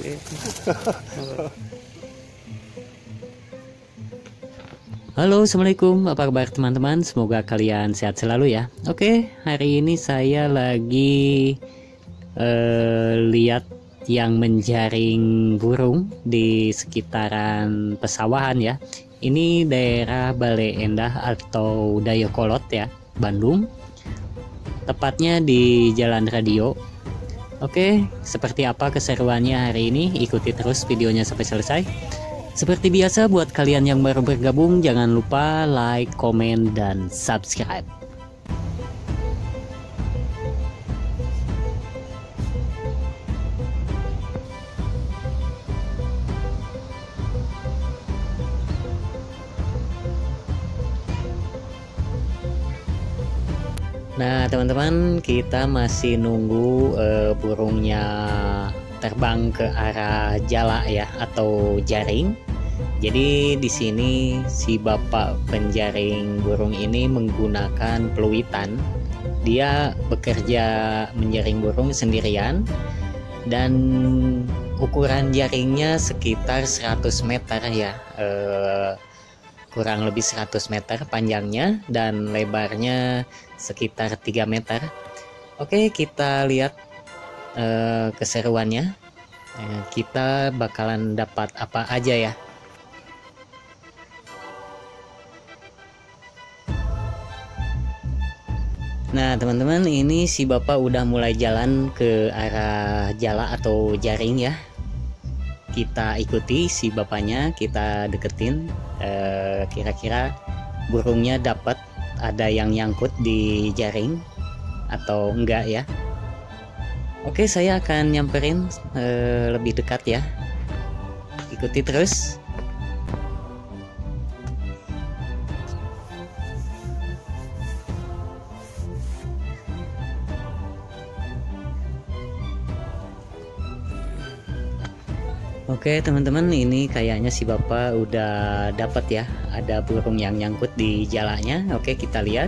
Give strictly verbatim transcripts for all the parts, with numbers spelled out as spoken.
Halo, assalamualaikum. Apa kabar teman-teman? Semoga kalian sehat selalu ya. Oke, hari ini saya lagi uh, lihat yang menjaring burung di sekitaran pesawahan ya. Ini daerah Bale Endah atau Dayakolot ya, Bandung. Tepatnya di Jalan Radio. Oke, seperti apa keseruannya hari ini? Ikuti terus videonya sampai selesai. Seperti biasa, buat kalian yang baru bergabung, jangan lupa like, komen, dan subscribe. Nah, teman-teman, kita masih nunggu uh, burungnya terbang ke arah jala ya atau jaring. Jadi di sini si bapak penjaring burung ini menggunakan peluitan. Dia bekerja menjaring burung sendirian dan ukuran jaringnya sekitar seratus meter ya. Eh, kurang lebih seratus meter panjangnya dan lebarnya sekitar tiga meter. Oke, kita lihat Uh, keseruannya. uh, kita bakalan dapat apa aja ya. Nah teman-teman, ini si bapak udah mulai jalan ke arah jala atau jaring ya. Kita ikuti si bapaknya, kita deketin. uh, kira-kira burungnya dapat ada yang nyangkut di jaring atau enggak ya. Oke, saya akan nyamperin uh, lebih dekat ya. Ikuti terus. Oke teman-teman, ini kayaknya si bapak udah dapat ya. Ada burung yang nyangkut di jalanya. Oke, kita lihat.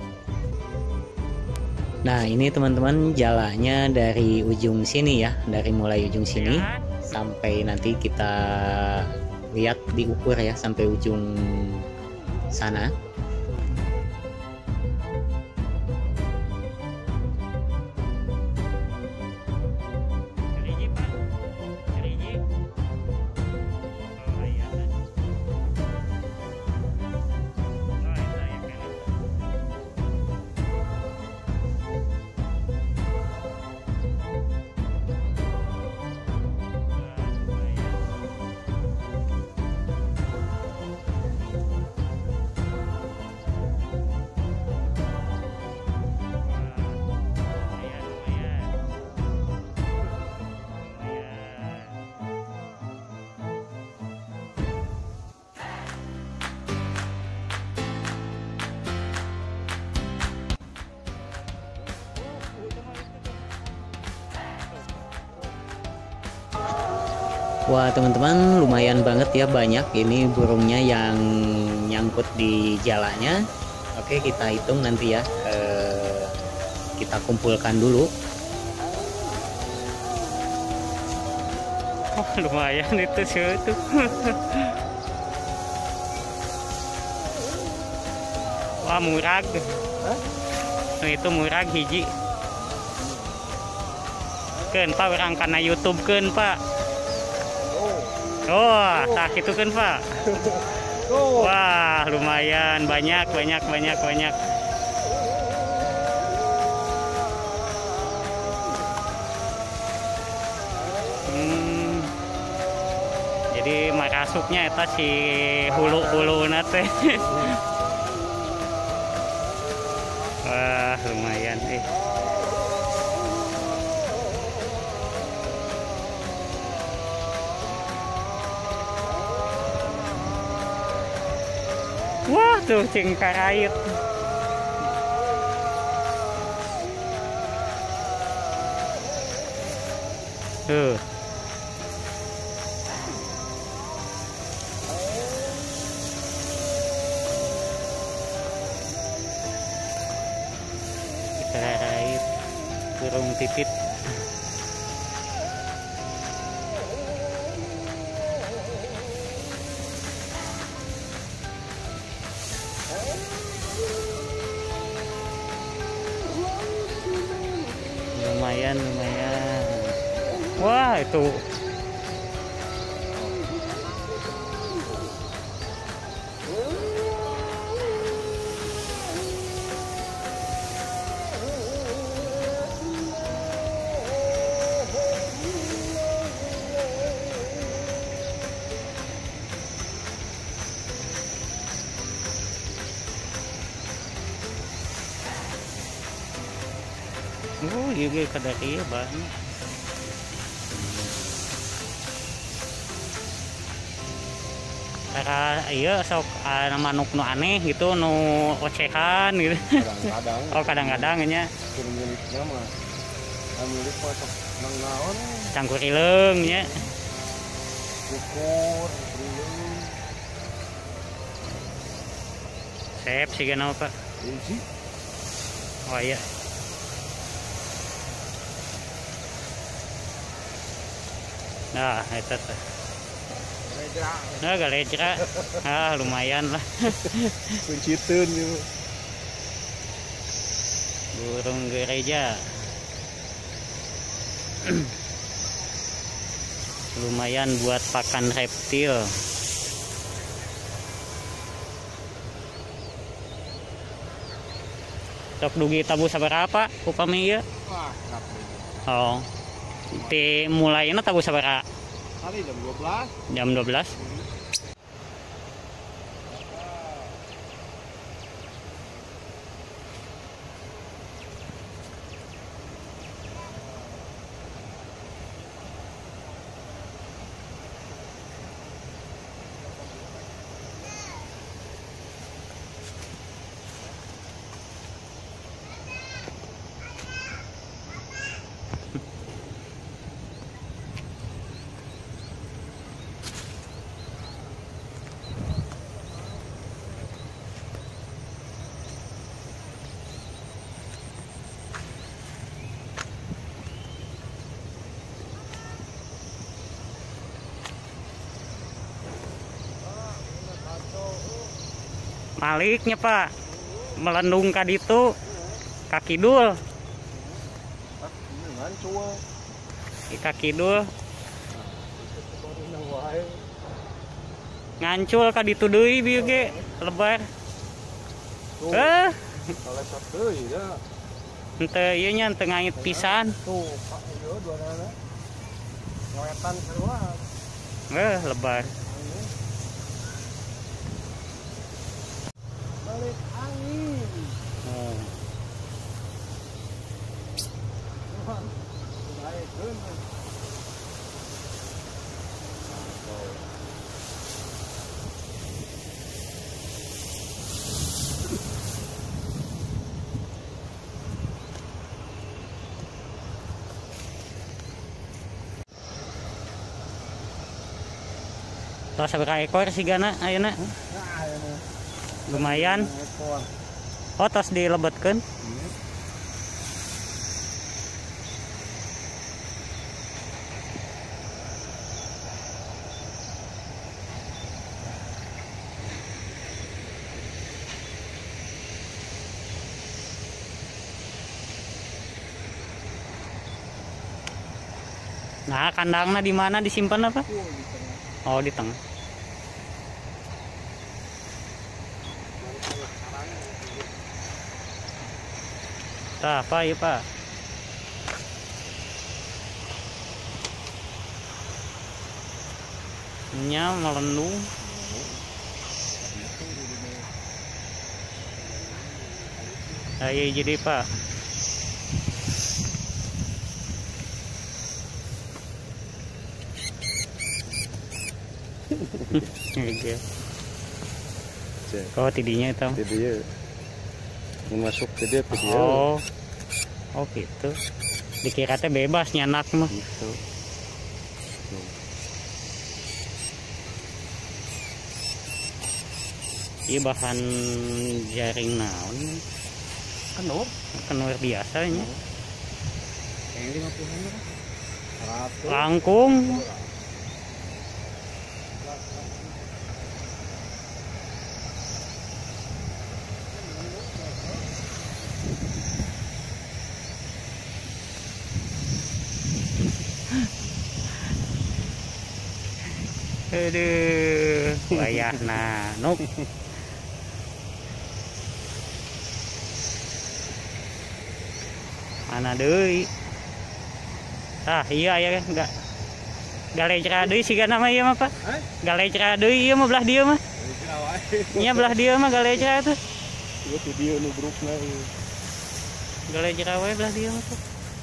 Nah ini teman-teman jalanya dari ujung sini ya, dari mulai ujung sini sampai nanti kita lihat diukur ya sampai ujung sana. Wah teman-teman, lumayan banget ya, banyak ini burungnya yang nyangkut di jalanya. Oke, kita hitung nanti ya, eh, kita kumpulkan dulu. Oh, lumayan itu sih itu. Wah murag. Hah? Itu murag hiji. Keun Pak, orang karena YouTube keun Pak. Oh, tak itu kan Pak. Wah, lumayan banyak, banyak, banyak, banyak. Hmm, jadi marasuknya itu si hulu-hulu nate. Wah, lumayan eh. Wah tuh cingkarait. Tuh. Cingkarait burung pipit. lumayan lumayan. Wah itu oh iya kada iya banyak. Karena iya sok uh, manuk nu aneh gitu nu ocehan gitu. Kadang-kadang. Oh kadang-kadang nya. Miliknya mah. Milik mah sok nang naon. Cangkur ileung nya. Ukur, ileung. Sep sih kenapa Pak? Ini Oh iya. Nah, itu tuh. Nah, galecra. Ah, lumayan lah. kunciteun gitu. Burung gereja. Lumayan buat pakan reptil. Tok dugi tabu sabaraha upami ieu? Wah, capek. Oh. Ti mulaina tabu sabaraha? Hari jam dua belas. Jam dua belas. Maliknya Pak melendung ka ditu ka kidul. Ngancul. Di ka kidul. Ngancul ka ditu deui bieu ge lebar. Eh, Kalesat deui da. henteu ieu nya henteu ngait pisan. Tuh, Pak ieu duanana. Ngoetan keluar. Eh, lebar. Balik angin. Oh. Baik, kan. Tos sabaraha ekor sigana ayeuna? Nah, ayeuna. Lumayan. Ekor. Oh, tos dilebetkeun. Nah, kandangnya di mana disimpan apa? Oh, di tengah. Tah, apa ya, Pak? Nya melendung. Ayo jadi, Pak. Iya. Oh, tidinya itu. Jadi dia masuk ke dia ke dia. Oh. Oh, gitu. Dikira teh bebas nyanak mah. Gitu. Iya bahan jaring naon. Kenur. Kenur biasanya. Yang lima puluh seratus. Langkung. Aduh, wayahna nuk. Mana deui? Ah, iya ya enggak. Galecra deui siga nama ieu mah, Pak. Hah? Galecra deui ieu mah belah dieu mah. Nya belah dieu mah galecra tuh. Ieu tuh dia nu grupna. Galecra we belah dieu mah tuh.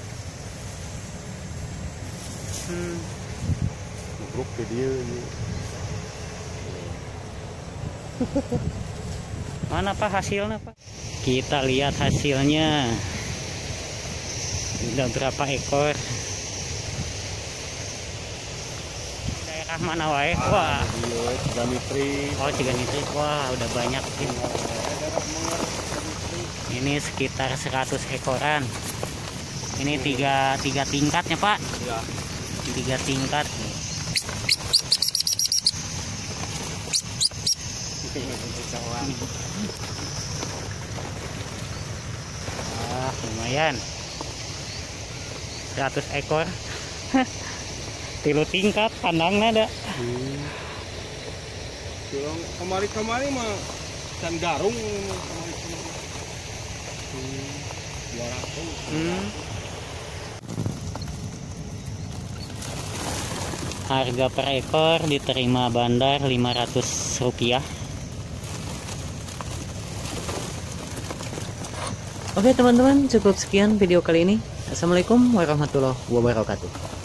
Hmm. Grup ke dia. Mana Pak hasilnya, Pak? Kita lihat hasilnya. Udah berapa ekor? Daerah mana wae? Wah. Ciganitri. Oh, Ciganitri. Wah, udah banyak ini. Ini sekitar seratus ekoran. Ini tiga tiga tingkatnya, Pak. Ya. Tiga tingkat. Ah, lumayan. seratus ekor. Tilu tingkat kandangnya ada. Hmm. Kemari-kemari mah can garung kemari-kemari. Hmm. dua ratus. Hmm. Harga per ekor diterima bandar lima ratus rupiah. Oke teman-teman, cukup sekian video kali ini. Assalamualaikum warahmatullahi wabarakatuh.